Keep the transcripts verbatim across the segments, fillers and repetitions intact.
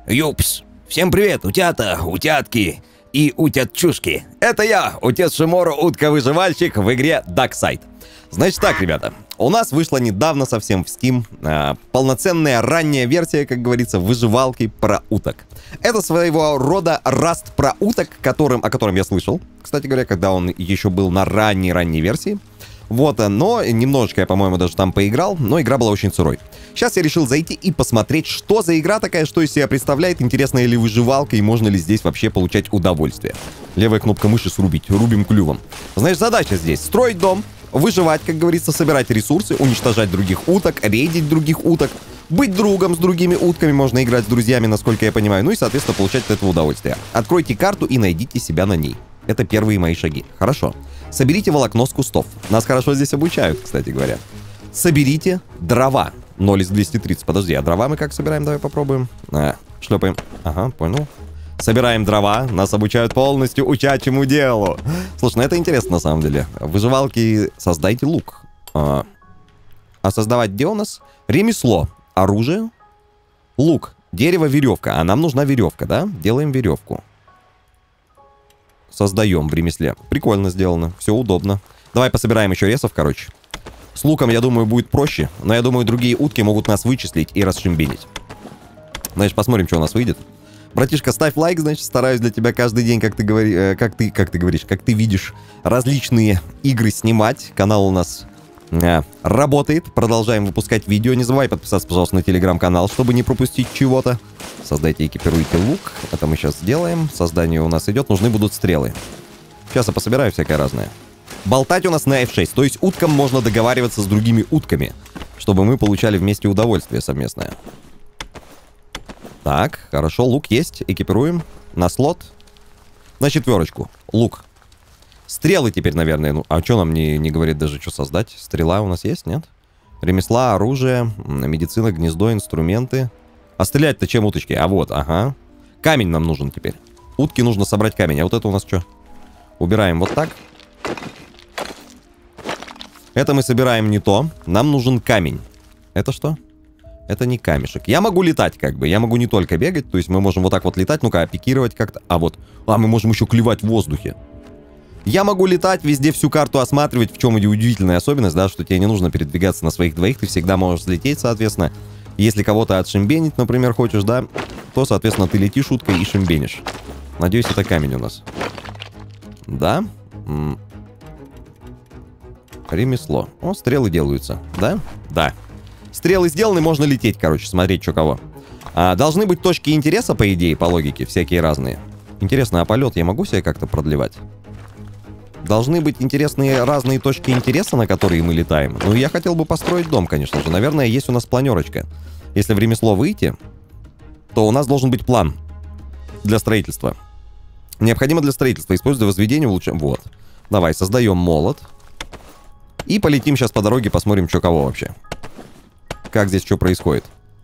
Юпс! Всем привет, утята, утятки и утятчушки. Это я, утец Шиморо, утка-выживальщик в игре Darkside. Значит так, ребята, у нас вышла недавно совсем в Steam э, полноценная ранняя версия, как говорится, выживалки про уток. Это своего рода раст про уток, которым, о котором я слышал, кстати говоря, когда он еще был на ранней-ранней версии. Вот, но немножечко я, по-моему, даже там поиграл, но игра была очень сырой. Сейчас я решил зайти и посмотреть, что за игра такая, что из себя представляет, интересная ли выживалка и можно ли здесь вообще получать удовольствие. Левая кнопка мыши срубить, рубим клювом. Значит, задача здесь: строить дом, выживать, как говорится, собирать ресурсы, уничтожать других уток, рейдить других уток, быть другом с другими утками, можно играть с друзьями, насколько я понимаю, ну и, соответственно, получать от этого удовольствие. Откройте карту и найдите себя на ней. Это первые мои шаги. Хорошо. Соберите волокно с кустов. Нас хорошо здесь обучают, кстати говоря. Соберите дрова. ноль из двухсот тридцати. Подожди, а дрова мы как собираем? Давай попробуем. А, шлепаем. Ага, понял. Собираем дрова. Нас обучают полностью учачьему делу. Слушай, ну это интересно на самом деле. Выживалки, создайте лук. А, а создавать где у нас? Ремесло. Оружие. Лук. Дерево, веревка. А нам нужна веревка, да? Делаем веревку. Создаем в ремесле. Прикольно сделано. Все удобно. Давай пособираем еще ресов, короче. С луком, я думаю, будет проще. Но я думаю, другие утки могут нас вычислить и расшимбенить. Значит, посмотрим, что у нас выйдет. Братишка, ставь лайк, значит, стараюсь для тебя каждый день, как ты, говори, э, как ты, как ты говоришь, как ты видишь, различные игры снимать. Канал у нас э, работает. Продолжаем выпускать видео. Не забывай подписаться, пожалуйста, на телеграм-канал, чтобы не пропустить чего-то. Создайте и экипируйте лук. Это мы сейчас сделаем. Создание у нас идет. Нужны будут стрелы. Сейчас я пособираю всякое разное. Болтать у нас на эф шесть. То есть уткам можно договариваться с другими утками, чтобы мы получали вместе удовольствие совместное. Так, хорошо. Лук есть. Экипируем. На слот. На четверочку. Лук. Стрелы теперь, наверное. Ну, а что нам не, не говорит даже, что создать? Стрела у нас есть, нет? Ремесла, оружие, медицина, гнездо, инструменты. А стрелять-то чем уточки? А вот, ага. Камень нам нужен теперь. Утки нужно собрать камень. А вот это у нас что? Убираем вот так. Это мы собираем не то. Нам нужен камень. Это что? Это не камешек. Я могу летать как бы. Я могу не только бегать. То есть мы можем вот так вот летать. Ну-ка, пикировать как-то. А вот. А, мы можем еще клевать в воздухе. Я могу летать, везде всю карту осматривать. В чем удивительная особенность, да, что тебе не нужно передвигаться на своих двоих. Ты всегда можешь взлететь, соответственно. Если кого-то отшимбенить, например, хочешь, да, то, соответственно, ты летишь уткой и шимбенишь. Надеюсь, это камень у нас. Да? М -м. Ремесло. О, стрелы делаются. Да? Да. Стрелы сделаны, можно лететь, короче, смотреть, что кого. А, должны быть точки интереса, по идее, по логике, всякие разные. Интересно, а полет я могу себе как-то продлевать? Должны быть интересные разные точки интереса, на которые мы летаем. Ну, я хотел бы построить дом, конечно же. Наверное, есть у нас планерочка. Если в ремесло выйти, то у нас должен быть план для строительства. Необходимо для строительства использовать возведение, улучшение. Вот. Давай, создаем молот. И полетим сейчас по дороге, посмотрим, что кого вообще. Как здесь что происходит.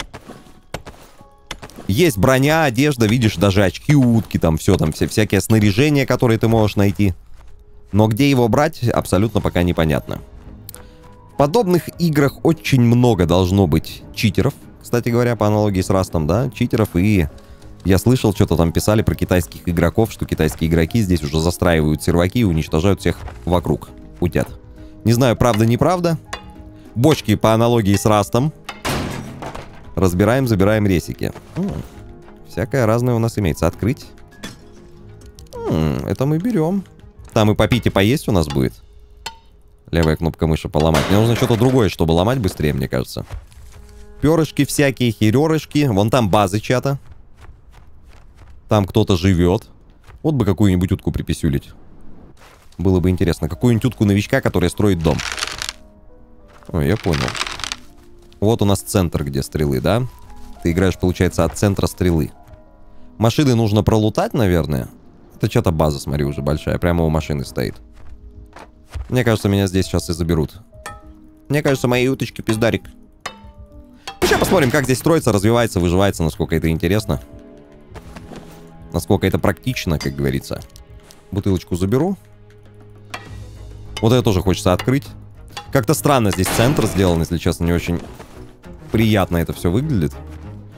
Есть броня, одежда, видишь, даже очки утки, там все, там все всякие снаряжения, которые ты можешь найти. Но где его брать, абсолютно пока непонятно. В подобных играх очень много должно быть читеров. Кстати говоря, по аналогии с Растом, да, читеров. И я слышал, что-то там писали про китайских игроков, что китайские игроки здесь уже застраивают серваки и уничтожают всех вокруг. Утят. Не знаю, правда-неправда. Бочки по аналогии с Растом. Разбираем, забираем ресики. М-м, всякое разное у нас имеется. Открыть. М-м, это мы берем. Там и попить, и поесть у нас будет. Левая кнопка мыши поломать. Мне нужно что-то другое, чтобы ломать быстрее, мне кажется. Перышки всякие, херерышки. Вон там базы чата. Там кто-то живет. Вот бы какую-нибудь утку приписюлить. Было бы интересно. Какую-нибудь утку-новичка, которая строит дом. Ой, я понял. Вот у нас центр, где стрелы, да? Ты играешь, получается, от центра стрелы. Машины нужно пролутать, наверное. Это что-то база, смотри, уже большая. Прямо у машины стоит. Мне кажется, меня здесь сейчас и заберут. Мне кажется, мои уточки пиздарик. Ну, сейчас посмотрим, как здесь строится, развивается, выживается, насколько это интересно. Насколько это практично, как говорится. Бутылочку заберу. Вот это тоже хочется открыть. Как-то странно здесь центр сделан, если честно, не очень приятно это все выглядит.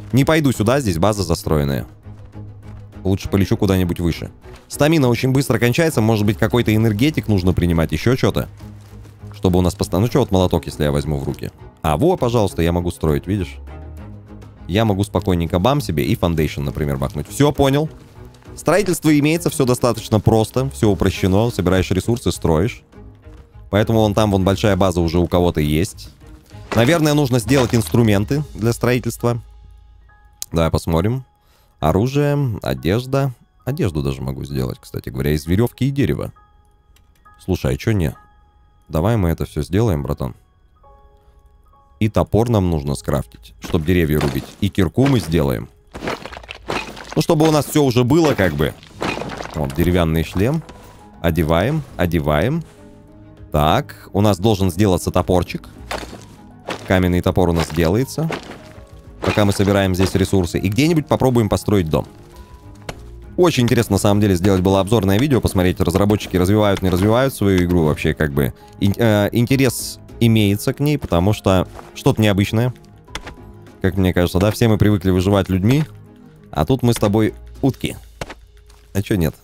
Не пойду сюда, здесь база застроенная. Лучше полечу куда-нибудь выше. Стамина очень быстро кончается. Может быть, какой-то энергетик нужно принимать, еще что-то. Чтобы у нас постоянно... Ну что, вот молоток, если я возьму в руки. А, во, пожалуйста, я могу строить, видишь? Я могу спокойненько бам себе и фаундейшн, например, бахнуть. Все, понял. Строительство имеется, все достаточно просто. Все упрощено. Собираешь ресурсы, строишь. Поэтому вон там, вон большая база уже у кого-то есть. Наверное, нужно сделать инструменты для строительства. Давай посмотрим. Оружие, одежда. Одежду даже могу сделать, кстати говоря, из веревки и дерева. Слушай, а что не? Давай мы это все сделаем, братан. И топор нам нужно скрафтить, чтобы деревья рубить. И кирку мы сделаем. Ну, чтобы у нас все уже было, как бы. Вот, деревянный шлем. Одеваем, одеваем. Так, у нас должен сделаться топорчик. Каменный топор у нас делается. Пока мы собираем здесь ресурсы. И где-нибудь попробуем построить дом. Очень интересно, на самом деле, сделать было обзорное видео, посмотреть, разработчики развивают, не развивают свою игру вообще, как бы. Ин э, интерес имеется к ней, потому что что-то необычное. Как мне кажется, да? Все мы привыкли выживать людьми, а тут мы с тобой утки. А чё нет?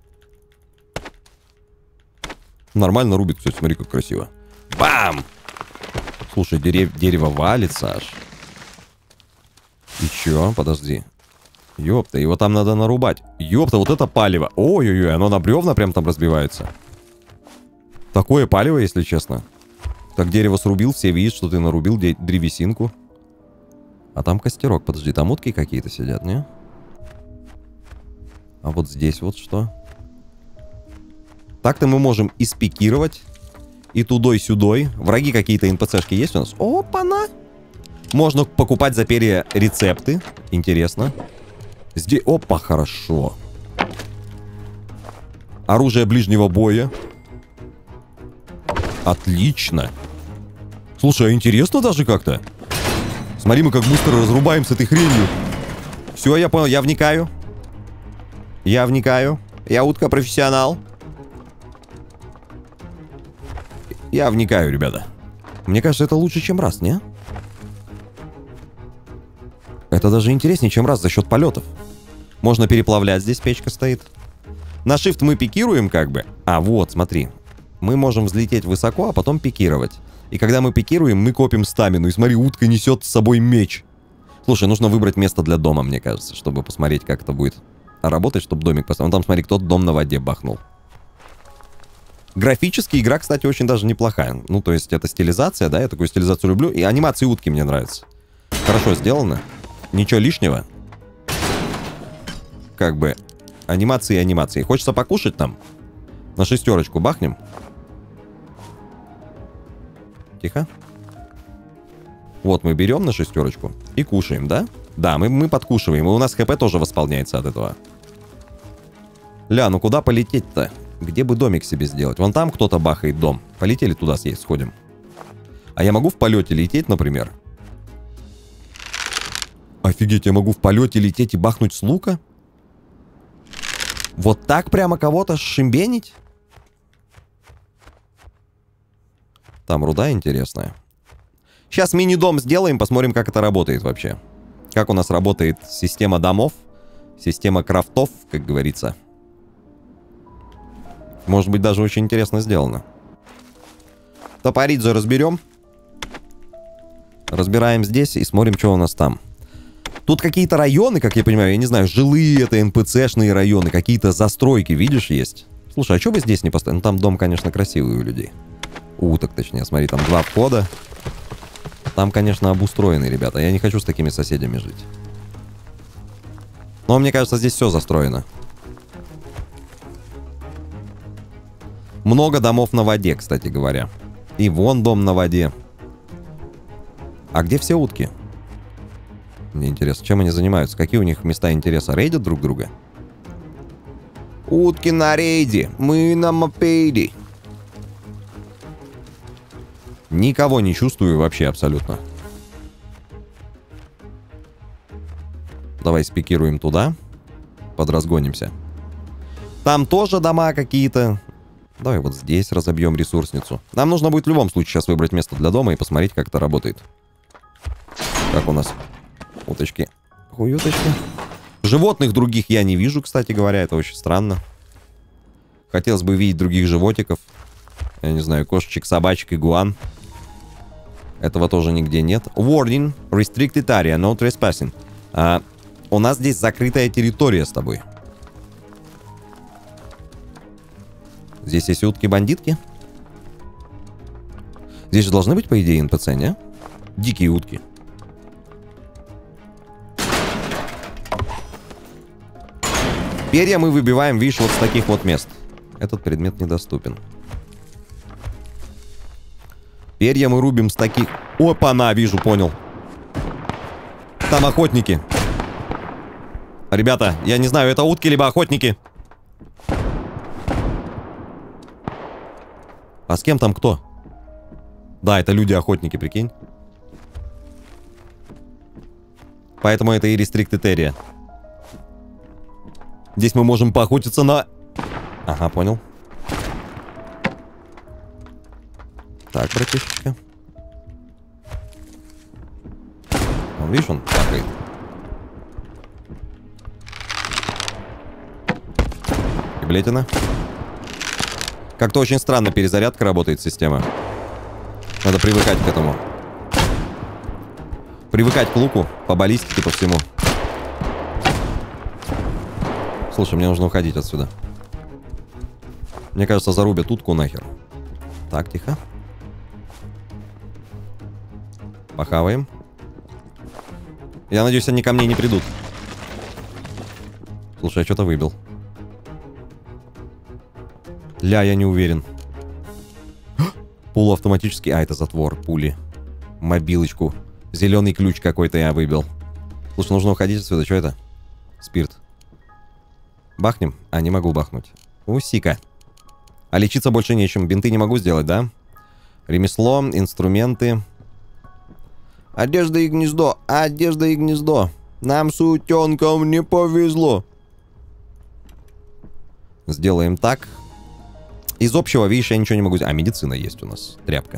Нормально рубит, кстати, смотри, как красиво. Бам! Слушай, дерев дерево валится аж. И чё? Подожди. Ёпта, его там надо нарубать. Ёпта, вот это палево. Ой-ой-ой, оно на бревна прям там разбивается. Такое палево, если честно. Так дерево срубил, все видят, что ты нарубил древесинку. А там костерок. Подожди, там утки какие-то сидят, не? А вот здесь вот что? Так-то мы можем и спикировать. И тудой-сюдой. Враги какие-то эн пэ цэ-шки есть у нас? Опа-на! Можно покупать за перья рецепты. Интересно. Здесь... Опа, хорошо. Оружие ближнего боя. Отлично. Слушай, а интересно даже как-то. Смотри, мы как быстро разрубаем с этой хренью. Все, я понял, я вникаю. Я вникаю. Я утка-профессионал. Я вникаю, ребята. Мне кажется, это лучше, чем раз, не? Это даже интереснее, чем раз за счет полетов. Можно переплавлять, здесь печка стоит. На shift мы пикируем как бы. А вот, смотри. Мы можем взлететь высоко, а потом пикировать. И когда мы пикируем, мы копим стамину. И смотри, утка несет с собой меч. Слушай, нужно выбрать место для дома, мне кажется, чтобы посмотреть, как это будет работать, чтобы домик поставить. Вон там, смотри, кто-то дом на воде бахнул. Графически игра, кстати, очень даже неплохая. Ну, то есть это стилизация, да, я такую стилизацию люблю. И анимации утки мне нравятся. Хорошо сделано. Ничего лишнего. Как бы анимации и анимации. Хочется покушать там? На шестерочку бахнем. Тихо. Вот мы берем на шестерочку и кушаем, да? Да, мы, мы подкушиваем. И у нас хп тоже восполняется от этого. Ля, ну куда полететь-то? Где бы домик себе сделать? Вон там кто-то бахает дом. Полетели туда съесть, сходим. А я могу в полете лететь, например? Офигеть, я могу в полете лететь и бахнуть с лука? Вот так прямо кого-то шимбенить? Там руда интересная. Сейчас мини-дом сделаем, посмотрим, как это работает вообще. Как у нас работает система домов. Система крафтов, как говорится. Может быть, даже очень интересно сделано. Топоридзе разберем. Разбираем здесь и смотрим, что у нас там. Тут какие-то районы, как я понимаю, я не знаю, жилые это эн пэ цэ-шные районы, какие-то застройки, видишь, есть. Слушай, а что бы здесь не поставить? Ну, там дом, конечно, красивый у людей. У уток, точнее, смотри, там два входа. Там, конечно, обустроены, ребята. Я не хочу с такими соседями жить. Но мне кажется, здесь все застроено. Много домов на воде, кстати говоря. И вон дом на воде. А где все утки? Мне интересно, чем они занимаются? Какие у них места интереса? Рейдят друг друга? Утки на рейде. Мы на мопеде. Никого не чувствую вообще абсолютно. Давай спикируем туда. Подразгонимся. Там тоже дома какие-то. Давай вот здесь разобьем ресурсницу. Нам нужно будет в любом случае сейчас выбрать место для дома и посмотреть, как это работает. Как у нас уточки Хуюточка. Животных других я не вижу, кстати говоря. Это очень странно. Хотелось бы видеть других животиков. Я не знаю, кошечек, собачек, игуан. Этого тоже нигде нет. Warning. Restricted area. No trespassing. А, у нас здесь закрытая территория с тобой. Здесь есть утки-бандитки. Здесь же должны быть, по идее, эн пи си, не? Дикие утки. Перья мы выбиваем, видишь, вот с таких вот мест. Этот предмет недоступен. Перья мы рубим с таких... Опа-на, вижу, понял. Там охотники. Ребята, я не знаю, это утки либо охотники. А с кем там кто? Да, это люди-охотники, прикинь. Поэтому это и restricted area. Здесь мы можем поохотиться на... Ага, понял. Так, братишечка. Он, видишь, он такает. Иблетина. Как-то очень странно перезарядка работает система. Надо привыкать к этому. Привыкать к луку, по баллистике, по всему. Слушай, мне нужно уходить отсюда. Мне кажется, зарубят утку нахер. Так, тихо. Похаваем. Я надеюсь, они ко мне не придут. Слушай, я что-то выбил. Ля, я не уверен. Полуавтоматический... А, это затвор, пули. Мобилочку. Зеленый ключ какой-то я выбил. Слушай, нужно уходить отсюда. Что это? Спирт. Бахнем? А, не могу бахнуть. Усика. А лечиться больше нечем. Бинты не могу сделать, да? Ремесло, инструменты. Одежда и гнездо. Одежда и гнездо. Нам с утенком не повезло. Сделаем так. Из общего, видишь, я ничего не могу сделать. А, медицина есть у нас. Тряпка.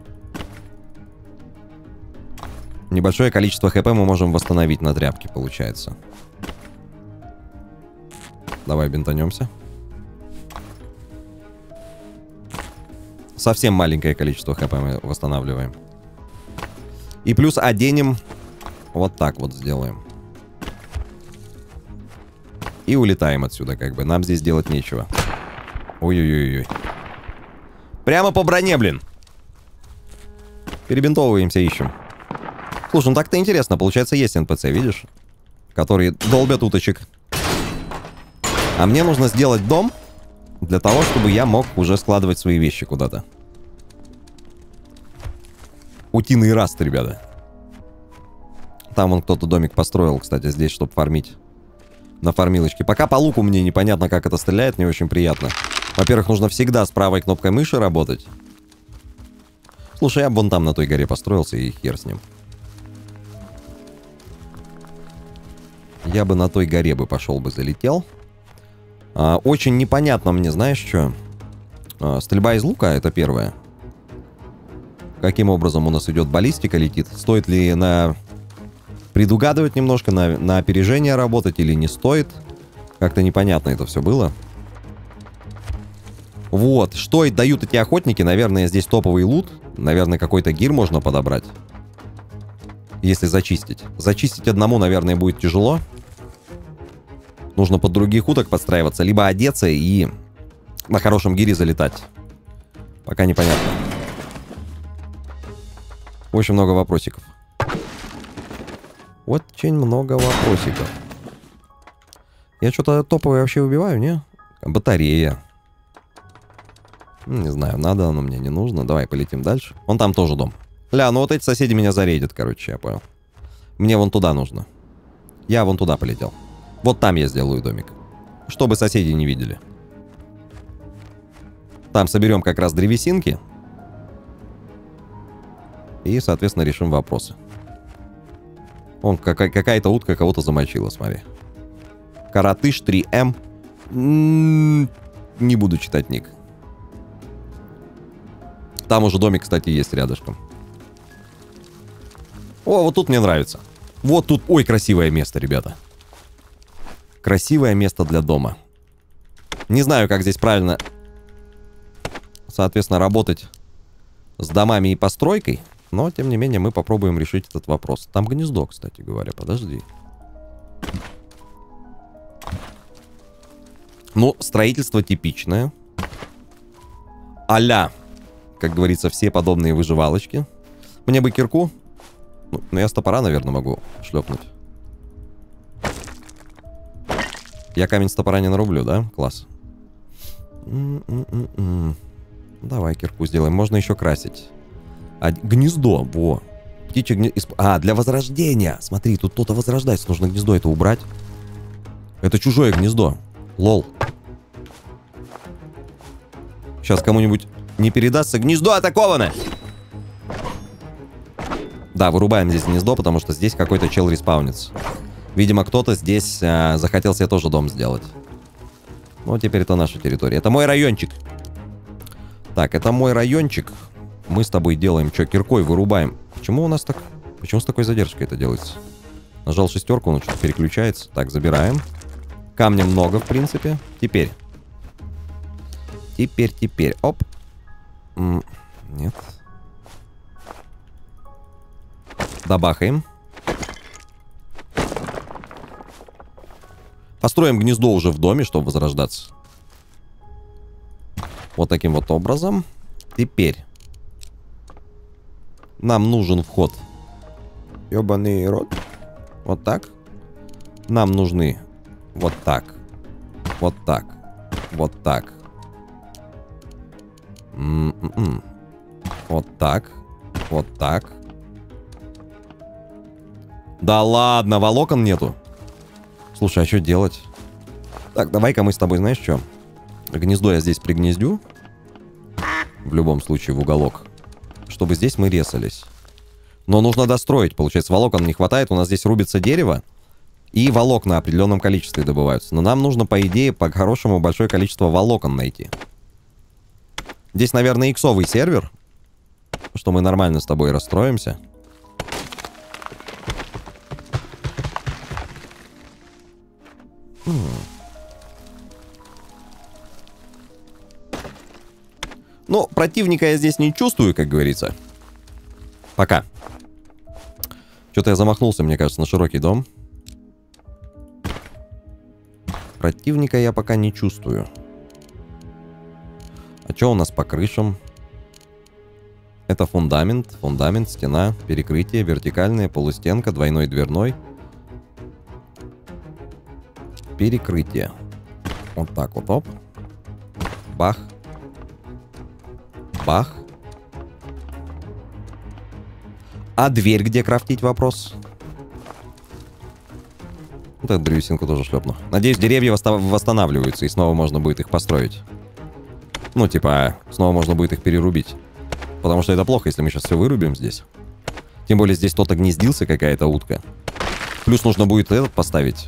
Небольшое количество хп мы можем восстановить на тряпке, получается. Давай бинтанемся. Совсем маленькое количество хп мы восстанавливаем. И плюс оденем. Вот так вот сделаем. И улетаем отсюда, как бы. Нам здесь делать нечего. Ой-ой-ой-ой. Прямо по броне, блин. Перебинтовываемся, ищем. Слушай, ну так-то интересно. Получается, есть эн пи си, видишь? Которые долбят уточек. А мне нужно сделать дом для того, чтобы я мог уже складывать свои вещи куда-то. Утиный раст, ребята. Там вон кто-то домик построил, кстати, здесь, чтобы фармить. На фармилочке. Пока по луку мне непонятно, как это стреляет, не очень приятно. Во-первых, нужно всегда с правой кнопкой мыши работать. Слушай, я бы вон там на той горе построился, и хер с ним. Я бы на той горе бы пошел бы, залетел. А, очень непонятно мне, знаешь что? А, стрельба из лука, это первое. Каким образом у нас идет баллистика, летит? Стоит ли на... предугадывать немножко, на, на опережение работать или не стоит? Как-то непонятно это все было. Вот, что и дают эти охотники? Наверное, здесь топовый лут. Наверное, какой-то гир можно подобрать. Если зачистить. Зачистить одному, наверное, будет тяжело. Нужно под других уток подстраиваться. Либо одеться и на хорошем гире залетать. Пока непонятно. Очень много вопросиков. Очень много вопросиков. Я что-то топовое вообще убиваю, не? Батарея. Не знаю, надо оно мне, не нужно. Давай полетим дальше. Вон там тоже дом. Ля, ну вот эти соседи меня зарейдят, короче, я понял. Мне вон туда нужно. Я вон туда полетел. Вот там я сделаю домик. Чтобы соседи не видели. Там соберем как раз древесинки. И, соответственно, решим вопросы. Вон, какая-то утка кого-то замочила, смотри. Каратыш три эм. Не буду читать ник. Там уже домик, кстати, есть рядышком. О, вот тут мне нравится. Вот тут, ой, красивое место, ребята. Красивое место для дома. Не знаю, как здесь правильно, соответственно, работать с домами и постройкой. Но, тем не менее, мы попробуем решить этот вопрос. Там гнездо, кстати говоря, подожди. Ну, строительство типичное. А-ля, как говорится, все подобные выживалочки. Мне бы кирку. Ну, ну, я с топора, наверное, могу шлепнуть. Я камень с топора не нарублю, да? Класс. М-м-м-м. Давай кирку сделаем. Можно еще красить. А, гнездо, во. Птичье гнездо. А, для возрождения. Смотри, тут кто-то возрождается. Нужно гнездо это убрать. Это чужое гнездо. Лол. Сейчас кому-нибудь не передастся. Гнездо атаковано! Да, вырубаем здесь гнездо, потому что здесь какой-то чел респаунится. Видимо, кто-то здесь а, захотел себе тоже дом сделать. Ну, теперь это наша территория. Это мой райончик. Так, это мой райончик. Мы с тобой делаем что? Киркой вырубаем. Почему у нас так... Почему с такой задержкой это делается? Нажал шестерку, он что-то переключается. Так, забираем. Камня много, в принципе. Теперь. Теперь, теперь. Оп. М- нет. Добахаем. Построим гнездо уже в доме, чтобы возрождаться. Вот таким вот образом. Теперь. Нам нужен вход. Ёбаный рот. Вот так. Нам нужны вот так. Вот так. Вот так. М-м-м. Вот так. Вот так. Да ладно, волокон нету. Слушай, а что делать? Так, давай-ка мы с тобой, знаешь что? Гнездо я здесь пригнездю. В любом случае в уголок. Чтобы здесь мы резались. Но нужно достроить. Получается, волокон не хватает. У нас здесь рубится дерево. И волокна в определенном количестве добываются. Но нам нужно, по идее, по-хорошему большое количество волокон найти. Здесь, наверное, иксовый сервер. Что мы нормально с тобой расстроимся. Ну, противника я здесь не чувствую, как говорится. Пока. Что-то я замахнулся, мне кажется, на широкий дом. Противника я пока не чувствую. А что у нас по крышам? Это фундамент, фундамент, стена, перекрытие, вертикальная, полустенка, двойной дверной. Перекрытие. Вот так вот, оп. Бах. Бах. А дверь где крафтить, вопрос? Вот эту древесинку тоже шлепну. Надеюсь, деревья восстанавливаются, и снова можно будет их построить. Ну, типа, снова можно будет их перерубить. Потому что это плохо, если мы сейчас все вырубим здесь. Тем более здесь кто-то гнездился, какая-то утка. Плюс нужно будет этот поставить.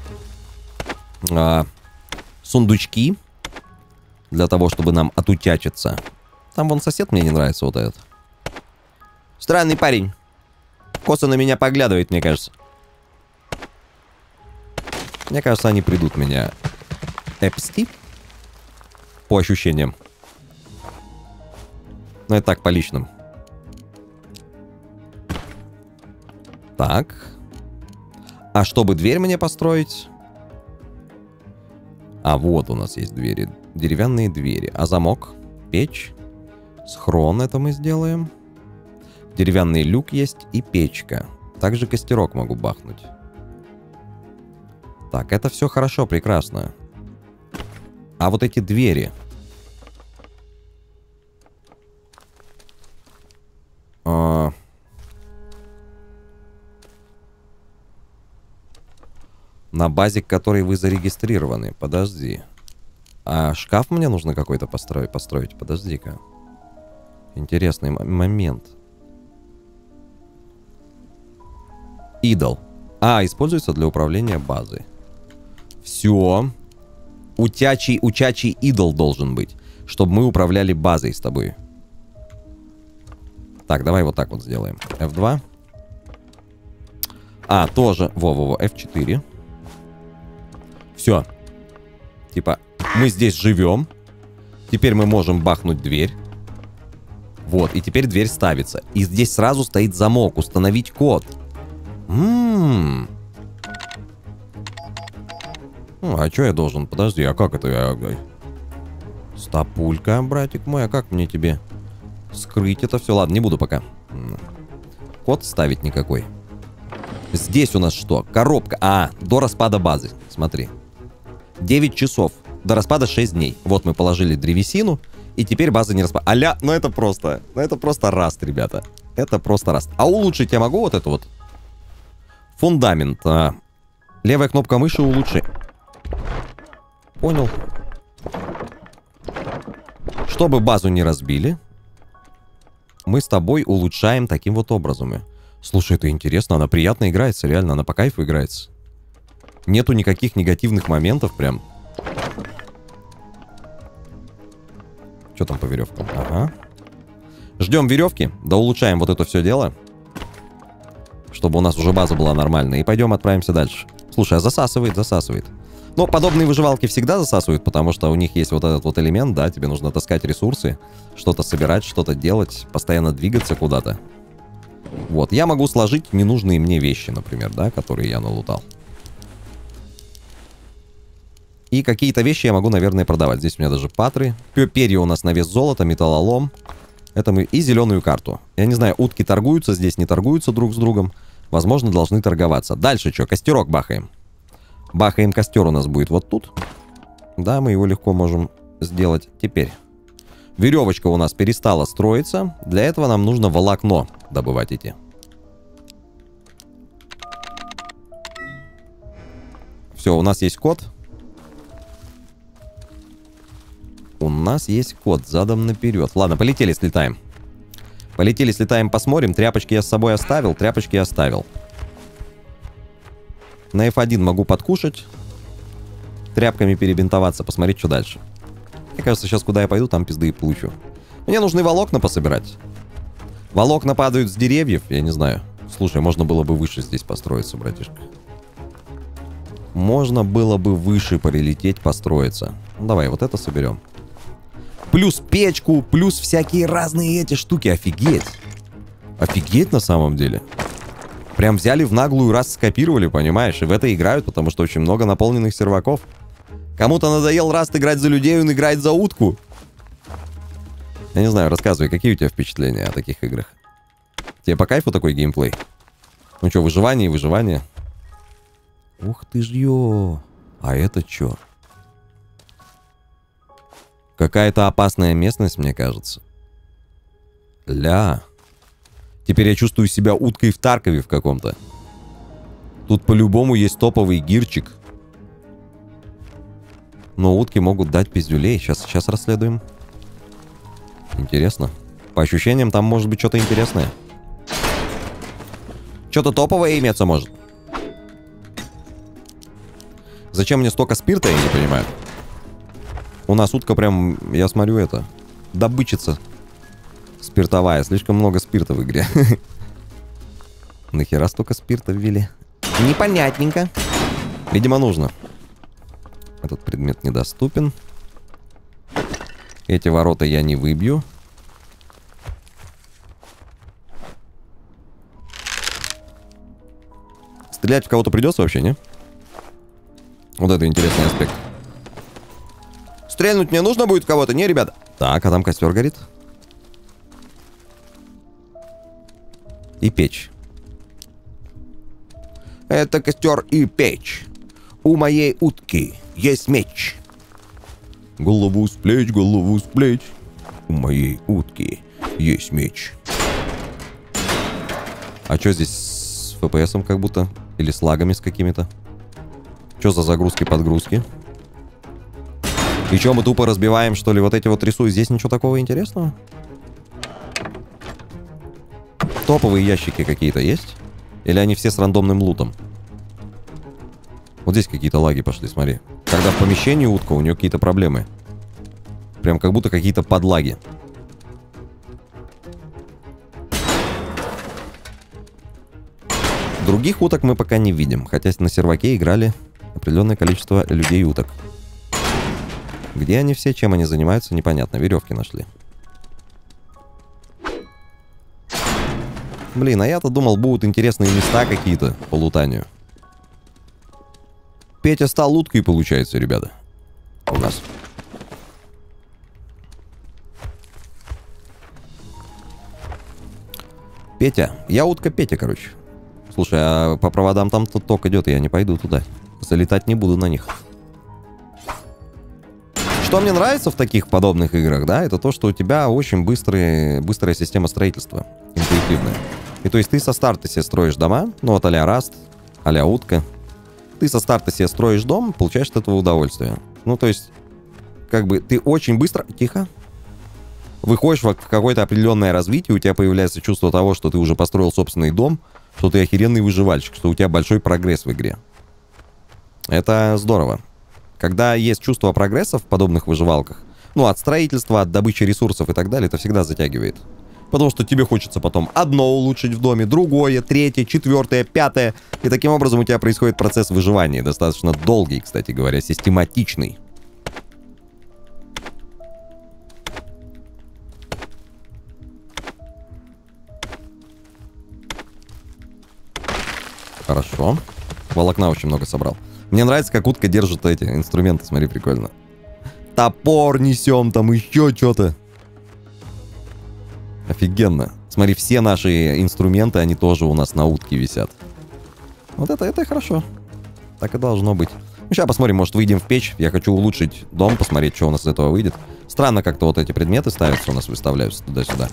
А, сундучки. Для того, чтобы нам отутячиться. Там вон сосед мне не нравится, вот этот. Странный парень. Косо на меня поглядывает, мне кажется. Мне кажется, они придут меня эпсти. По ощущениям. Но это так, по личным. Так. А чтобы дверь мне построить... А, вот у нас есть двери. Деревянные двери. А замок? Печь. Схрон это мы сделаем. Деревянный люк есть и печка. Также костерок могу бахнуть. Так, это все хорошо, прекрасно. А вот эти двери... А... На базе, к которой вы зарегистрированы. Подожди. А шкаф мне нужно какой-то построить? построить? Подожди-ка. Интересный момент. Идол. А, используется для управления базой. Все. Утячий, учачий идол должен быть. Чтобы мы управляли базой с тобой. Так, давай вот так вот сделаем. эф два. А, тоже. Во-во-во, эф четыре. Все. Типа, мы здесь живем. Теперь мы можем бахнуть дверь. Вот, и теперь дверь ставится. И здесь сразу стоит замок. Установить код. Ммм. Ну, а что я должен? Подожди, а как это я... Стопулька, братик мой, а как мне тебе скрыть это все? Ладно, не буду пока. Код ставить никакой. Здесь у нас что? Коробка. А, до распада базы. Смотри. девять часов. До распада шесть дней. Вот мы положили древесину. И теперь база не распада. Аля, ну это просто... Ну это просто раст, ребята. Это просто раст. А улучшить я могу вот это вот? Фундамент. А, левая кнопка мыши улучши. Понял. Чтобы базу не разбили, мы с тобой улучшаем таким вот образом. Слушай, это интересно, она приятно играется, реально, она по кайфу играется. Нету никаких негативных моментов прям. Что там по веревкам? Ага. Ждем веревки, да улучшаем вот это все дело. Чтобы у нас уже база была нормальная. И пойдем отправимся дальше. Слушай, а засасывает, засасывает. Но подобные выживалки всегда засасывают, потому что у них есть вот этот вот элемент, да, тебе нужно таскать ресурсы, что-то собирать, что-то делать, постоянно двигаться куда-то. Вот, я могу сложить ненужные мне вещи, например, да, которые я налутал. И какие-то вещи я могу, наверное, продавать. Здесь у меня даже патры. Перья у нас на вес золота, металлолом. Это мы... И зеленую карту. Я не знаю, утки торгуются здесь, не торгуются друг с другом. Возможно, должны торговаться. Дальше что? Костерок бахаем. Бахаем костер у нас будет вот тут. Да, мы его легко можем сделать. Теперь. Веревочка у нас перестала строиться. Для этого нам нужно волокно добывать идти. Все, у нас есть код. У нас есть код задом наперед. Ладно, полетели, слетаем. Полетели, слетаем, посмотрим. Тряпочки я с собой оставил, тряпочки оставил. На эф один могу подкушать. Тряпками перебинтоваться, посмотреть, что дальше. Мне кажется, сейчас куда я пойду, там пизды и получу. Мне нужны волокна пособирать. Волокна падают с деревьев, я не знаю. Слушай, можно было бы выше здесь построиться, братишка. Можно было бы выше прилететь, построиться. Ну, давай, вот это соберем. Плюс печку, плюс всякие разные эти штуки. Офигеть. Офигеть на самом деле. Прям взяли в наглую раз скопировали, понимаешь? И в это играют, потому что очень много наполненных серваков. Кому-то надоел Раст играть за людей, он играет за утку. Я не знаю, рассказывай, какие у тебя впечатления о таких играх? Тебе по кайфу такой геймплей? Ну что, выживание и выживание? Ух ты ж ё. А это чё? Какая-то опасная местность, мне кажется. Ля. Теперь я чувствую себя уткой в Таркове в каком-то. Тут по-любому есть топовый гирчик. Но утки могут дать пиздюлей. Сейчас, сейчас расследуем. Интересно. По ощущениям, там может быть что-то интересное. Что-то топовое иметься может. Зачем мне столько спирта, я не понимаю. У нас утка прям, я смотрю, это, добычица спиртовая. Слишком много спирта в игре. Нахера столько спирта ввели? Непонятненько. Видимо, нужно. Этот предмет недоступен. Эти ворота я не выбью. Стрелять в кого-то придется вообще, не? Вот это интересный аспект. Стрельнуть мне нужно будет в кого-то? Не, ребята? Так, а там костер горит. И печь. Это костер и печь. У моей утки есть меч. Голову с плеч, голову с плеч. У моей утки есть меч. А что здесь с эф пи эсом как будто? Или с лагами с какими-то? Что за загрузки-подгрузки? И что, мы тупо разбиваем, что ли, вот эти вот рисуют? Здесь ничего такого интересного? Топовые ящики какие-то есть? Или они все с рандомным лутом? Вот здесь какие-то лаги пошли, смотри. Когда в помещении утка, у нее какие-то проблемы. Прям как будто какие-то подлаги. Других уток мы пока не видим, хотя на серваке играли определенное количество людей и уток. Где они все, чем они занимаются, непонятно. Веревки нашли. Блин, а я-то думал, будут интересные места какие-то по лутанию. Петя стал уткой, получается, ребята. У нас. Петя. Я утка Петя, короче. Слушай, а по проводам там тут ток идет, я не пойду туда. Залетать не буду на них. Что мне нравится в таких подобных играх, да, это то, что у тебя очень быстрые, быстрая система строительства. Интуитивная. И то есть ты со старта себе строишь дома, ну вот а-ля Rust, а-ля утка. Ты со старта себе строишь дом, получаешь от этого удовольствие. Ну то есть, как бы ты очень быстро... Тихо. Выходишь в какое-то определенное развитие, у тебя появляется чувство того, что ты уже построил собственный дом, что ты охеренный выживальщик, что у тебя большой прогресс в игре. Это здорово. Когда есть чувство прогресса в подобных выживалках, ну, от строительства, от добычи ресурсов и так далее, это всегда затягивает. Потому что тебе хочется потом одно улучшить в доме, другое, третье, четвертое, пятое. И таким образом у тебя происходит процесс выживания. Достаточно долгий, кстати говоря, систематичный. Хорошо. Волокна очень много собрал. Мне нравится, как утка держит эти инструменты. Смотри, прикольно. Топор несем, там еще что-то. Офигенно. Смотри, все наши инструменты, они тоже у нас на утке висят. Вот это, это хорошо. Так и должно быть. Ну, сейчас посмотрим, может, выйдем в печь. Я хочу улучшить дом, посмотреть, что у нас из этого выйдет. Странно, как-то вот эти предметы ставятся, у нас выставляются туда-сюда.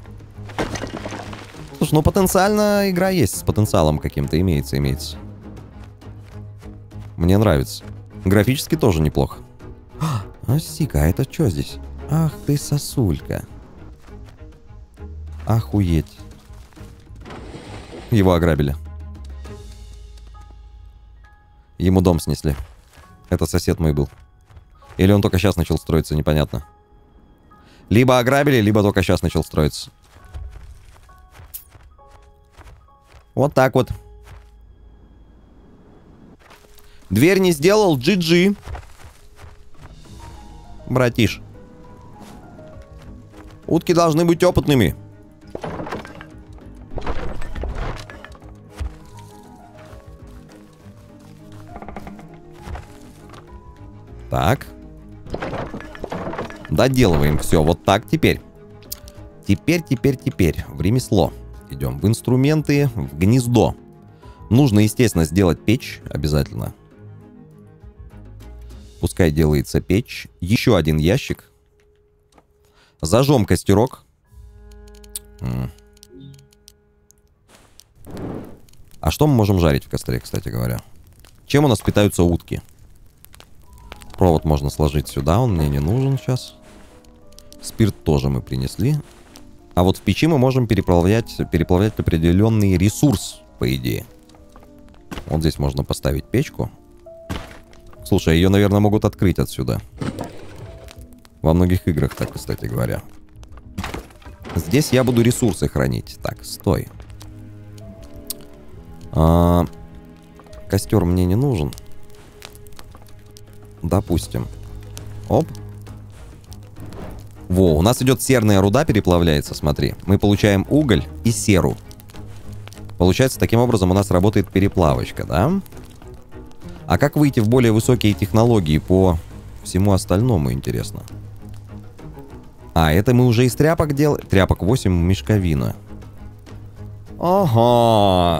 Слушай, ну потенциально игра есть, с потенциалом каким-то имеется, имеется. Мне нравится. Графически тоже неплохо. А, сика, а это что здесь? Ах ты сосулька. Охуеть. Его ограбили. Ему дом снесли. Это сосед мой был. Или он только сейчас начал строиться, непонятно. Либо ограбили, либо только сейчас начал строиться. Вот так вот. Дверь не сделал, джи джи. Братиш. Утки должны быть опытными. Так. Доделываем все. Вот так теперь. Теперь, теперь, теперь. В ремесло. Идем в инструменты, в гнездо. Нужно, естественно, сделать печь обязательно. Пускай делается печь. Еще один ящик. Зажжем костерок. А что мы можем жарить в костре, кстати говоря? Чем у нас питаются утки? Провод можно сложить сюда, он мне не нужен сейчас. Спирт тоже мы принесли. А вот в печи мы можем переплавлять, переплавлять определенный ресурс, по идее. Вот здесь можно поставить печку. Слушай, ее, наверное, могут открыть отсюда. Во многих играх так, кстати говоря. Здесь я буду ресурсы хранить. Так, стой. А, костер мне не нужен. Допустим. Оп. Во, у нас идет серная руда, переплавляется, смотри. Мы получаем уголь и серу. Получается, таким образом у нас работает переплавочка, да? А как выйти в более высокие технологии по всему остальному, интересно? А, это мы уже из тряпок делаем. Тряпок восемь, мешковина. Ага.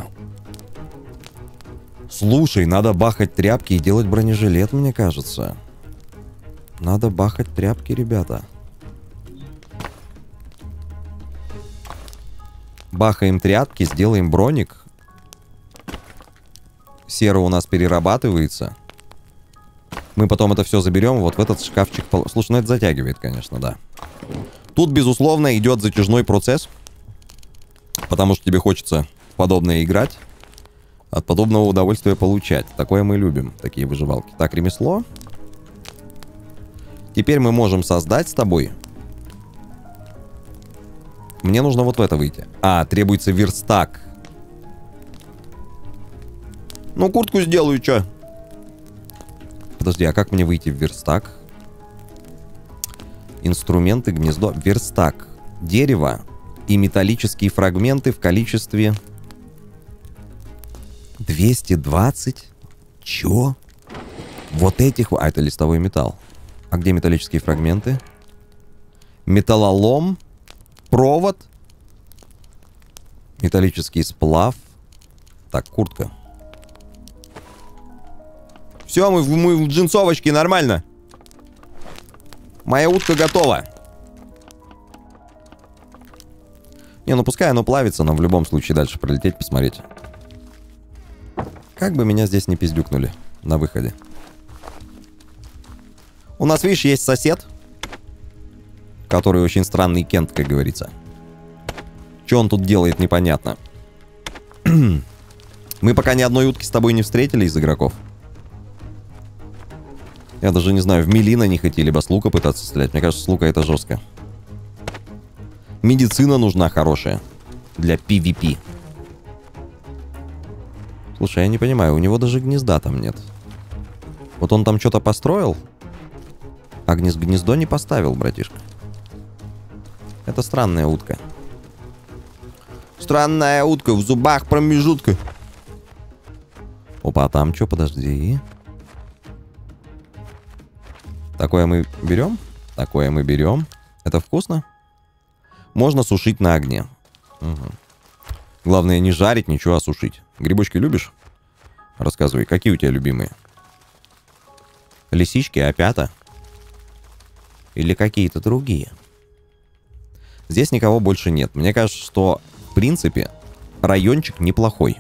Слушай, надо бахать тряпки и делать бронежилет, мне кажется. Надо бахать тряпки, ребята. Бахаем тряпки, сделаем броник. Сера у нас перерабатывается. Мы потом это все заберем вот в этот шкафчик. Слушай, ну это затягивает, конечно, да. Тут, безусловно, идет затяжной процесс. Потому что тебе хочется в подобное играть. От подобного удовольствия получать. Такое мы любим, такие выживалки. Так, ремесло. Теперь мы можем создать с тобой. Мне нужно вот в это выйти. А, требуется верстак. Ну, куртку сделаю, чё? Подожди, а как мне выйти в верстак? Инструменты, гнездо, верстак. Дерево и металлические фрагменты в количестве... двести двадцать? Чё? Вот этих... А, это листовой металл. А где металлические фрагменты? Металлолом. Провод. Металлический сплав. Так, куртка. Все, мы, мы в джинсовочке, нормально. Моя утка готова. Не, ну пускай оно плавится, но в любом случае дальше пролететь, посмотреть. Как бы меня здесь не пиздюкнули на выходе. У нас, видишь, есть сосед, который очень странный Кент, как говорится. Что он тут делает, непонятно. Мы пока ни одной утки с тобой не встретили из игроков. Я даже не знаю, в мили на них идти, либо с лука пытаться стрелять. Мне кажется, с лука это жестко. Медицина нужна хорошая. Для пи ви пи. Слушай, я не понимаю, у него даже гнезда там нет. Вот он там что-то построил, а гнез- гнездо не поставил, братишка. Это странная утка. Странная утка, в зубах промежутка. Опа, а там что, подожди. Такое мы берем? Такое мы берем. Это вкусно? Можно сушить на огне. Угу. Главное не жарить, ничего, а сушить. Грибочки любишь? Рассказывай, какие у тебя любимые? Лисички, опята? Или какие-то другие? Здесь никого больше нет. Мне кажется, что, в принципе, райончик неплохой.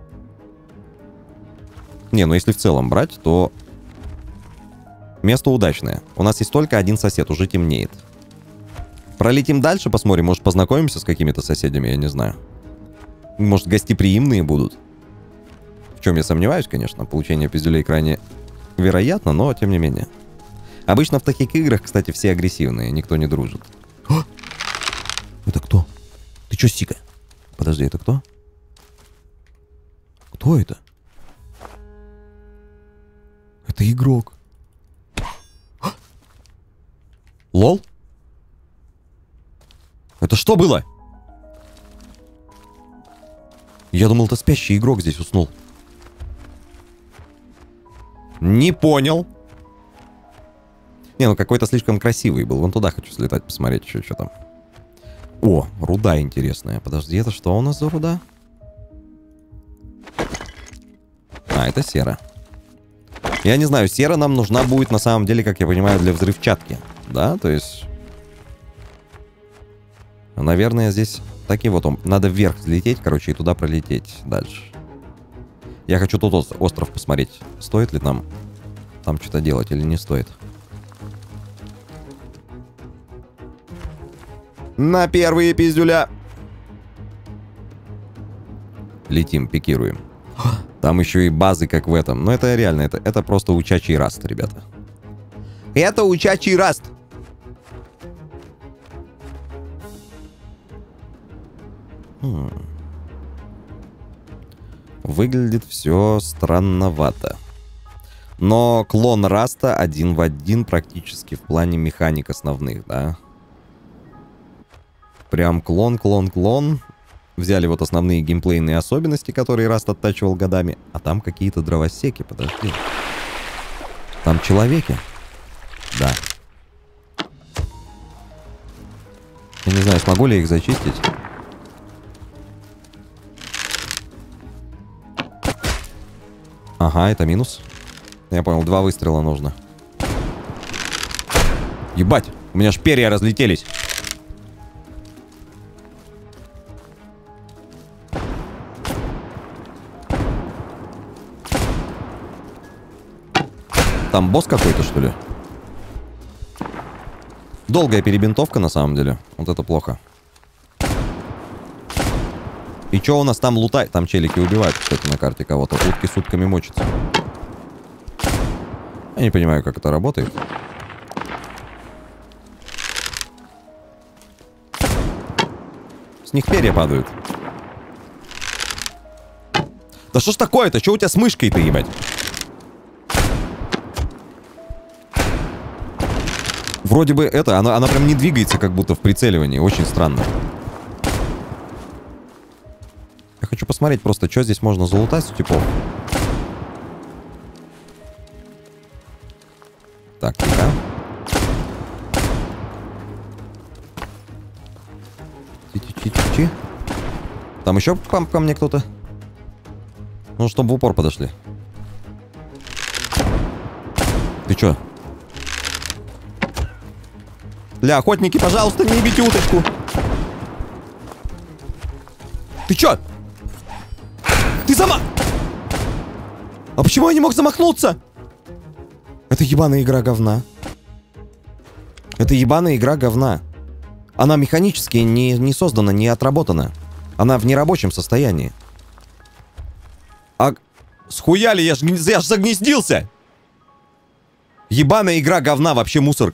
Не, ну если в целом брать, то... Место удачное. У нас есть только один сосед, уже темнеет. Пролетим дальше, посмотрим, может познакомимся с какими-то соседями, я не знаю. Может гостеприимные будут. В чем я сомневаюсь, конечно. Получение пиздюлей крайне вероятно, но тем не менее. Обычно в таких играх, кстати, все агрессивные, никто не дружит. А! Это кто? Ты чё, сика? Подожди, это кто? Кто это? Это игрок. А! Лол? Это что было? Я думал, это спящий игрок здесь уснул. Не понял. Не, ну какой-то слишком красивый был. Вон туда хочу слетать, посмотреть, что, что там. О, руда интересная. Подожди, это что у нас за руда? А, это сера. Я не знаю, сера нам нужна будет на самом деле, как я понимаю, для взрывчатки. Да, то есть... Наверное, здесь таким вот он. Надо вверх взлететь, короче, и туда пролететь дальше. Я хочу тут остров посмотреть. Стоит ли нам там что-то делать или не стоит. На первые пиздюля. Летим, пикируем. Там еще и базы, как в этом. Но это реально, это, это просто учачий раст, ребята. Это учачий раст. Хм. Выглядит все странновато. Но клон раста один в один практически в плане механик основных, да? Прям клон, клон, клон. Взяли вот основные геймплейные особенности, которые Раст оттачивал годами. А там какие-то дровосеки, подожди. Там человеки? Да. Я не знаю, смогу ли я их зачистить. Ага, это минус. Я понял, два выстрела нужно. Ебать, у меня ж перья разлетелись. Там босс какой-то, что ли? Долгая перебинтовка, на самом деле. Вот это плохо. И что у нас там лутает? Там челики убивают, кстати, на карте кого-то. Утки сутками мочатся. Я не понимаю, как это работает. С них перья падают. Да что ж такое-то? Что у тебя с мышкой-то, ебать? Вроде бы это, она, она прям не двигается, как будто в прицеливании. Очень странно. Я хочу посмотреть просто, что здесь можно залутать у типов. Так, тихо. Чи-чи-чи-чи-чи. Там еще ко, ко мне кто-то? Ну, чтобы в упор подошли. Ты чё? Бля, охотники, пожалуйста, не ебите уточку. Ты чё? Ты зама... А почему я не мог замахнуться? Это ебаная игра говна. Это ебаная игра говна. Она механически не, не создана, не отработана. Она в нерабочем состоянии. А схуяли, я ж, я ж загнездился. Ебаная игра говна, вообще мусор.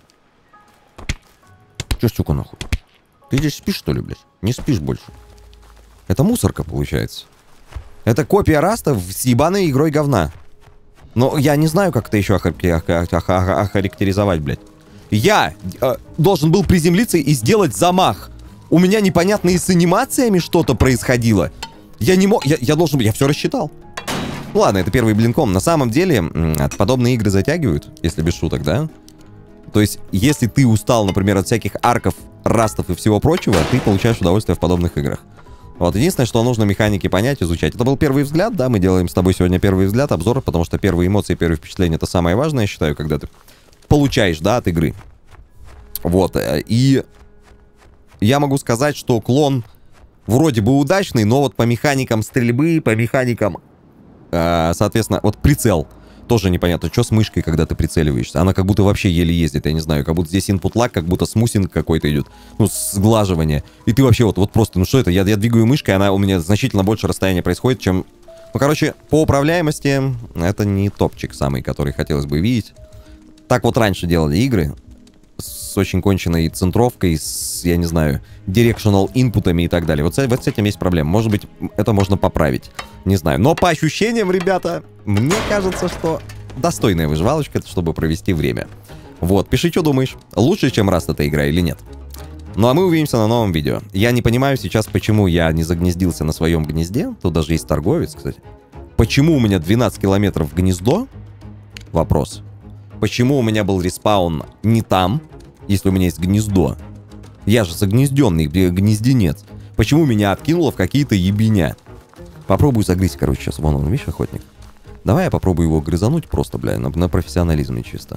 Чё, сука, нахуй? Ты здесь спишь, что ли, блядь? Не спишь больше. Это мусорка, получается. Это копия Раста с ебаной игрой говна. Но я не знаю, как это еще охарактеризовать, блядь. Я э, должен был приземлиться и сделать замах. У меня непонятно и с анимациями что-то происходило. Я не мог... Я, я должен... Я все рассчитал. Ладно, это первый блинком. На самом деле, подобные игры затягивают, если без шуток, да? То есть, если ты устал, например, от всяких арков, растов и всего прочего, ты получаешь удовольствие в подобных играх. Вот, единственное, что нужно механики понять, изучать. Это был первый взгляд, да, мы делаем с тобой сегодня первый взгляд, обзор, потому что первые эмоции, первые впечатления — это самое важное, я считаю, когда ты получаешь, да, от игры. Вот, и я могу сказать, что клон вроде бы удачный, но вот по механикам стрельбы, по механикам, э, соответственно, вот прицел. Тоже непонятно, что с мышкой, когда ты прицеливаешься. Она как будто вообще еле ездит, я не знаю. Как будто здесь input lag, как будто смусинг какой-то идет. Ну, сглаживание. И ты вообще вот, вот просто, ну что это? Я, я двигаю мышкой, она у меня значительно больше расстояния происходит, чем... Ну, короче, по управляемости это не топчик самый, который хотелось бы видеть. Так вот раньше делали игры. С очень конченной центровкой, с, я не знаю, directional инпутами и так далее. Вот с, вот с этим есть проблема. Может быть, это можно поправить. Не знаю. Но по ощущениям, ребята, мне кажется, что достойная выживалочка, чтобы провести время. Вот, пиши, что думаешь. Лучше, чем Rust эта игра или нет? Ну, а мы увидимся на новом видео. Я не понимаю сейчас, почему я не загнездился на своем гнезде. Тут даже есть торговец, кстати. Почему у меня двенадцать километров в гнездо? Вопрос. Почему у меня был респаун не там, если у меня есть гнездо? Я же загнезденный гнезденец. Почему меня откинуло в какие-то ебеня? Попробую загрызть, короче, сейчас. Вон он, видишь, охотник? Давай я попробую его грызануть просто, бля, на, на профессионализме чисто.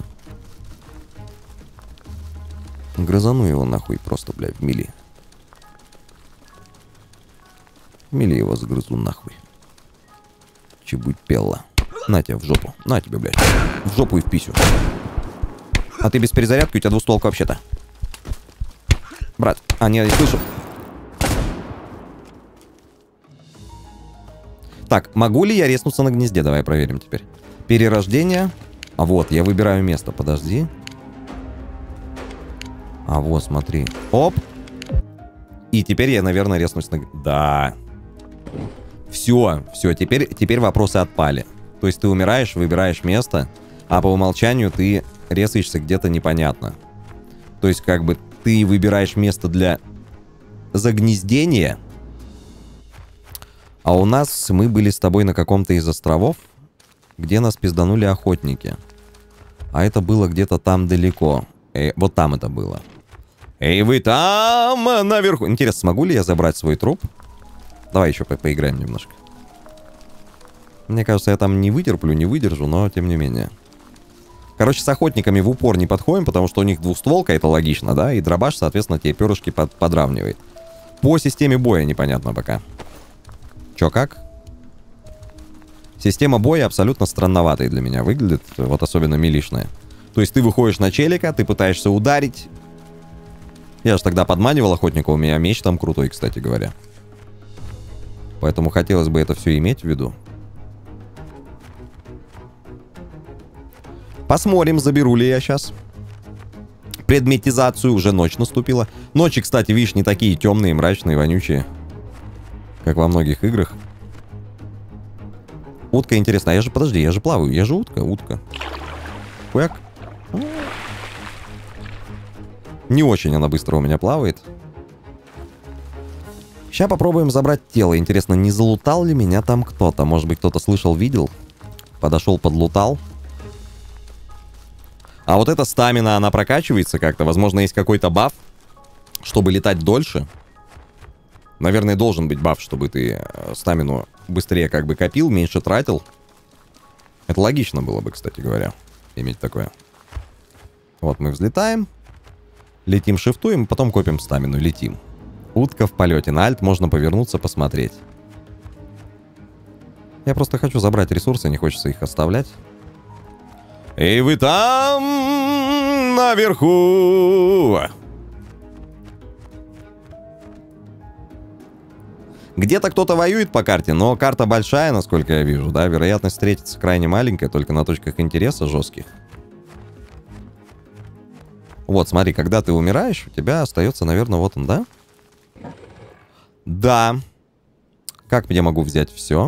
Грызану его нахуй просто, бля, в мили. В мили его загрызу нахуй. Чебупелла. На тебе в жопу. На тебе, блядь. В жопу и в писю. А ты без перезарядки? У тебя двустволка вообще-то. Брат, а не, я слышу. Так, могу ли я резнуться на гнезде? Давай проверим теперь. Перерождение. А вот, я выбираю место. Подожди. А вот, смотри. Оп. И теперь я, наверное, резнусь на... Да. Все, все, теперь, теперь вопросы отпали. То есть ты умираешь, выбираешь место, а по умолчанию ты резаешься где-то непонятно. То есть как бы ты выбираешь место для загнездения, а у нас мы были с тобой на каком-то из островов, где нас пизданули охотники. А это было где-то там далеко. Э, вот там это было. Эй, вы там наверху. Интересно, смогу ли я забрать свой труп? Давай еще по поиграем немножко. Мне кажется, я там не вытерплю, не выдержу, но тем не менее. Короче, с охотниками в упор не подходим, потому что у них двустволка, это логично, да? И дробаш, соответственно, тебе перышки под, подравнивает. По системе боя непонятно пока. Чё, как? Система боя абсолютно странноватой для меня выглядит, вот особенно милишная. То есть ты выходишь на челика, ты пытаешься ударить. Я же тогда подманивал охотника, у меня меч там крутой, кстати говоря. Поэтому хотелось бы это все иметь в виду. Посмотрим, заберу ли я сейчас предметизацию. Уже ночь наступила. Ночи, кстати, видишь, не такие темные, мрачные, вонючие, как во многих играх. Утка интересно. А я же, подожди, я же плаваю. Я же утка, утка. Хуяк. Не очень она быстро у меня плавает. Сейчас попробуем забрать тело. Интересно, не залутал ли меня там кто-то? Может быть, кто-то слышал, видел? Подошел, подлутал. А вот эта стамина, она прокачивается как-то? Возможно, есть какой-то баф, чтобы летать дольше? Наверное, должен быть баф, чтобы ты стамину быстрее как бы копил, меньше тратил. Это логично было бы, кстати говоря, иметь такое. Вот мы взлетаем. Летим, шифтуем, потом копим стамину, летим. Утка в полете. На альт можно повернуться, посмотреть. Я просто хочу забрать ресурсы, не хочется их оставлять. И вы там наверху. Где-то кто-то воюет по карте, но карта большая, насколько я вижу, да? Вероятность встретиться крайне маленькая, только на точках интереса жестких. Вот, смотри, когда ты умираешь, у тебя остается, наверное, вот он, да? Да. Как я могу взять все?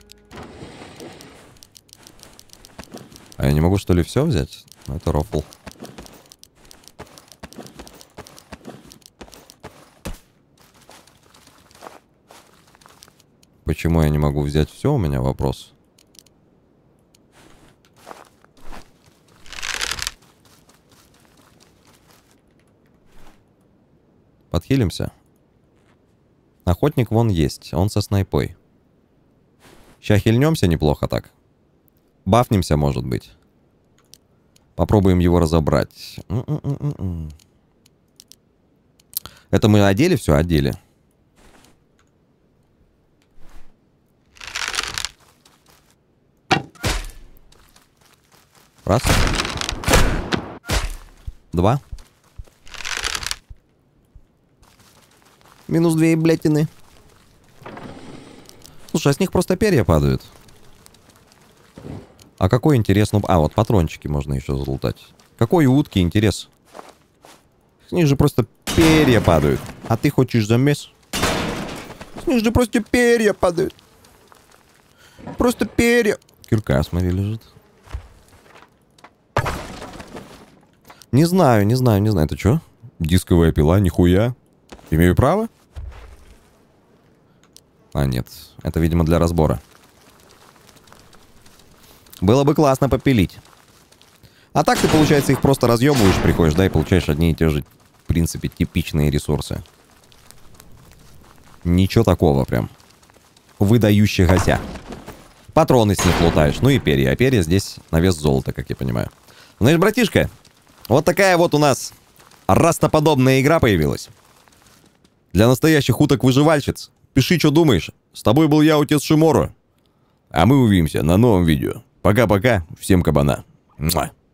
А я не могу, что ли, все взять? Это рофл. Почему я не могу взять все? У меня вопрос. Подхилимся. Охотник вон есть. Он со снайпой. Сейчас хильнемся неплохо так. Бафнемся, может быть. Попробуем его разобрать. М-м-м-м. Это мы одели все? Одели. Раз. Два. Минус две блятины. Слушай, а с них просто перья падают. А какой интерес? Ну, а, вот патрончики можно еще залутать. Какой у утки интерес? С них же просто перья падают. А ты хочешь замес? С них же просто перья падают. Просто перья. Кирка, смотри, лежит. Не знаю, не знаю, не знаю. Это что? Дисковая пила, нихуя. Имею право? А, нет. Это, видимо, для разбора. Было бы классно попилить. А так ты, получается, их просто разъебываешь, приходишь, да, и получаешь одни и те же, в принципе, типичные ресурсы. Ничего такого прям. Выдающегося. Патроны с них лутаешь. Ну и перья. А перья здесь на вес золота, как я понимаю. Знаешь, братишка, вот такая вот у нас растоподобная игра появилась. Для настоящих уток-выживальщиц. Пиши, что думаешь. С тобой был я, Утес Шиморо. А мы увидимся на новом видео. Пока-пока. Всем кабана. Муа.